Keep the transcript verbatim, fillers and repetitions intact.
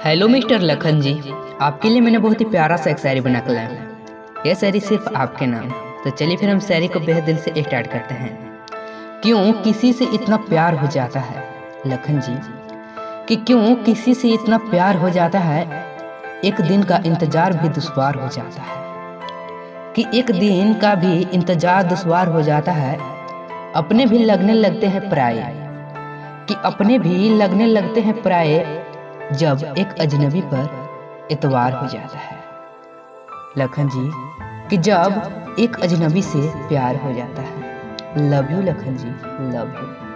Hello mister Lakhan जी, आपके लिए मैंने बहुत ही प्यारा सा एक शायरी बना कर लाया हूँ। यह शायरी सिर्फ आपके नाम। तो चलिए फिर हम शायरी को बेहद दिल से स्टार्ट करते हैं। क्यों किसी से इतना प्यार हो जाता है लखन जी, कि क्यों किसी से इतना प्यार हो जाता है, एक दिन का इंतजार भी दुश्वार हो जाता है। कि एक दिन का भी इंतजार दुश्वार हो जाता है, अपने भी लगने लगते हैं पराये। कि अपने भी लगने लगते हैं पराये, जब एक अजनबी पर एतवार हो जाता है लखन जी। कि जब एक अजनबी से प्यार हो जाता है। Love you Lakhan ji, love you.